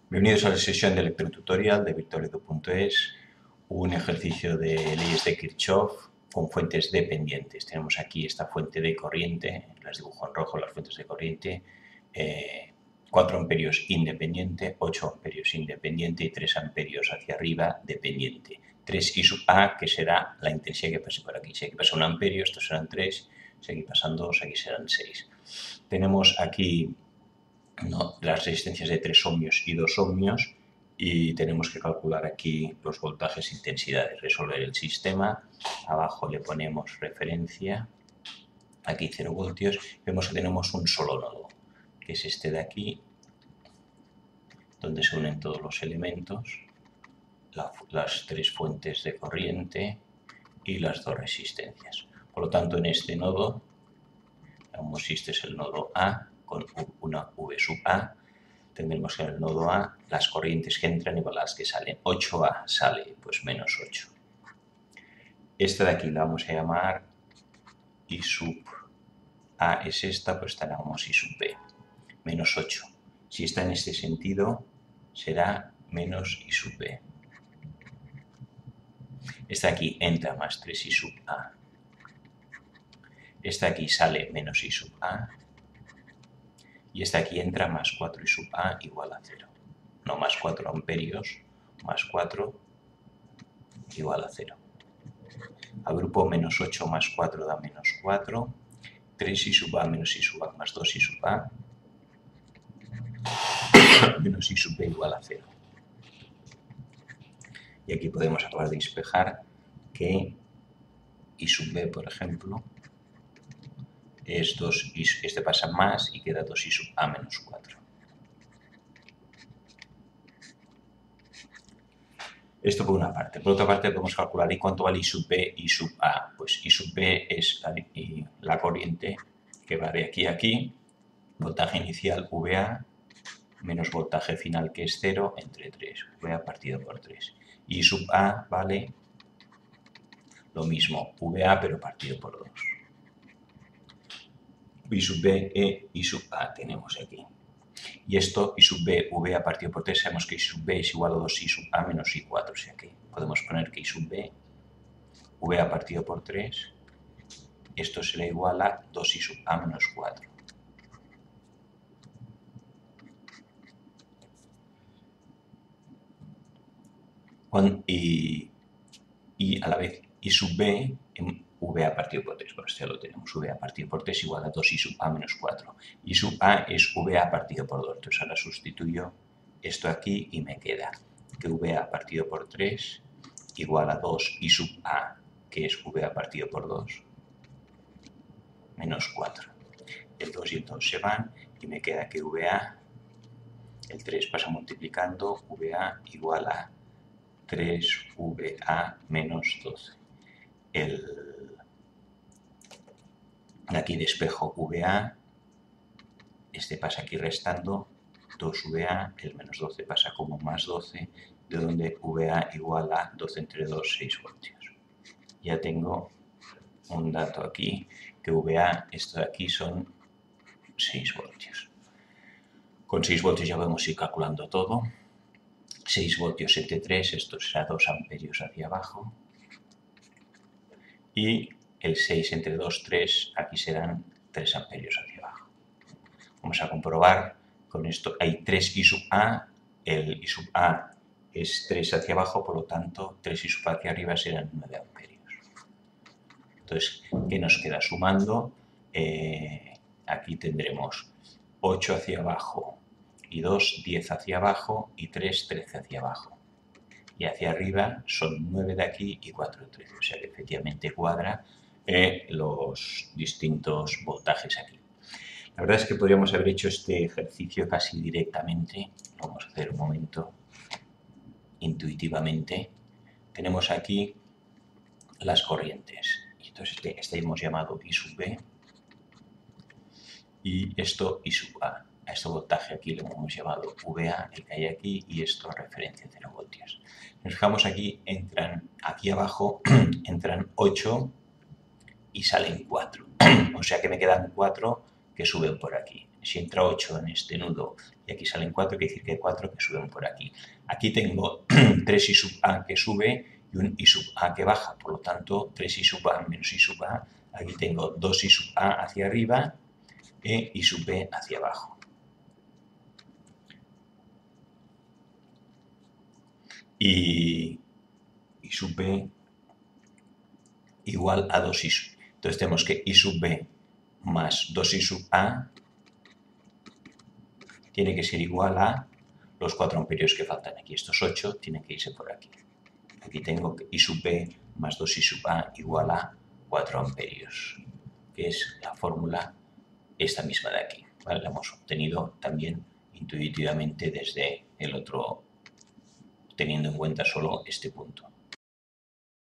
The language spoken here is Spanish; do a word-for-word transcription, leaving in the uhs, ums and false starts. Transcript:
Bienvenidos a la sesión de lectotutorial de victoredo punto es, un ejercicio de leyes de Kirchhoff con fuentes dependientes. Tenemos aquí esta fuente de corriente, las dibujo en rojo, las fuentes de corriente, eh, cuatro amperios independiente, ocho amperios independiente y tres amperios hacia arriba dependiente. tres I sub A, que será la intensidad que pase por aquí. Si aquí pasa un amperio, estos serán tres, si aquí pasan dos, aquí serán seis. Tenemos aquí ¿no? las resistencias de tres ohmios y dos ohmios y tenemos que calcular aquí los voltajes e intensidades, resolver el sistema. Abajo le ponemos referencia, aquí cero voltios, vemos que tenemos un solo nodo, que es este de aquí, donde se unen todos los elementos, la, las tres fuentes de corriente y las dos resistencias. Por lo tanto, en este nodo, como si este es el nodo A, con una V sub A, tendremos en el nodo A las corrientes que entran igual a las que salen. ocho A sale, pues menos ocho. Esta de aquí la vamos a llamar I sub A es esta, pues esta la llamamos I sub B, menos ocho. Si está en este sentido, será menos I sub B. Esta de aquí entra más tres I sub A. Esta de aquí sale menos I sub A. Y esta aquí entra más cuatro I sub A igual a cero. No, más cuatro amperios, más cuatro igual a cero. Agrupo menos ocho más cuatro da menos cuatro. tres I sub A menos I sub A más dos I sub A. Menos I sub B igual a cero. Y aquí podemos acabar de despejar que I sub B, por ejemplo, es dos, este pasa más y queda dos I sub A menos cuatro. Esto por una parte. Por otra parte podemos calcular ¿y cuánto vale I sub B y I sub A? Pues I sub B es la, la corriente que va de aquí a aquí, voltaje inicial V A menos voltaje final que es cero entre tres, V A partido por tres. Y I sub A vale lo mismo, V A pero partido por dos. I sub B e I sub A tenemos aquí. Y esto, I sub B, V A partido por tres, sabemos que I sub B es igual a dos I sub A menos I cuatro. O sea que podemos poner que I sub B, V A partido por tres, esto será igual a dos I sub A menos cuatro. Y, y a la vez I sub B en V A partido por tres, bueno, esto ya lo tenemos, V A partido por tres igual a dos I sub A menos cuatro. I sub A es V A partido por dos, entonces ahora sustituyo esto aquí y me queda que V A partido por tres igual a dos I sub A, que es V A partido por dos, menos cuatro. El dos y el dos se van y me queda que V A, el tres pasa multiplicando, V A igual a tres V A menos doce. El, aquí despejo V A, este pasa aquí restando, dos V A, el menos doce pasa como más doce, de donde V A igual a doce entre dos, seis voltios. Ya tengo un dato aquí, que V A, esto de aquí son seis voltios. Con seis voltios ya podemos ir calculando todo. seis voltios entre tres, esto será dos amperios hacia abajo. Y el seis entre dos, tres, aquí serán tres amperios hacia abajo. Vamos a comprobar con esto. Hay tres I sub A, el I sub A es tres hacia abajo, por lo tanto tres I sub A hacia arriba serán nueve amperios. Entonces, ¿qué nos queda sumando? Eh, aquí tendremos ocho hacia abajo y dos, diez hacia abajo y tres, trece hacia abajo. Y hacia arriba son nueve de aquí y cuatro, trece. O sea que efectivamente cuadra eh, los distintos voltajes aquí. La verdad es que podríamos haber hecho este ejercicio casi directamente. Lo vamos a hacer un momento intuitivamente. Tenemos aquí las corrientes. Entonces este, este hemos llamado I sub B y esto I sub A. A este voltaje aquí lo hemos llamado V A, el que hay aquí, y esto referencia cero voltios. Nos fijamos aquí, entran aquí abajo, entran ocho y salen cuatro. O sea que me quedan cuatro que suben por aquí. si entra ocho en este nudo y aquí salen cuatro, quiere decir que hay cuatro que suben por aquí. Aquí tengo tres I sub A que sube y un I sub A que baja, por lo tanto, tres I sub A menos I sub A, aquí tengo dos I sub A hacia arriba e I sub B hacia abajo. Y I sub B igual a dos I sub. Entonces tenemos que I sub B más dos I sub A tiene que ser igual a los cuatro amperios que faltan aquí. Estos ocho tienen que irse por aquí. Aquí tengo que I sub B más dos I sub A igual a cuatro amperios, que es la fórmula esta misma de aquí. ¿Vale? La hemos obtenido también intuitivamente desde el otro, teniendo en cuenta solo este punto.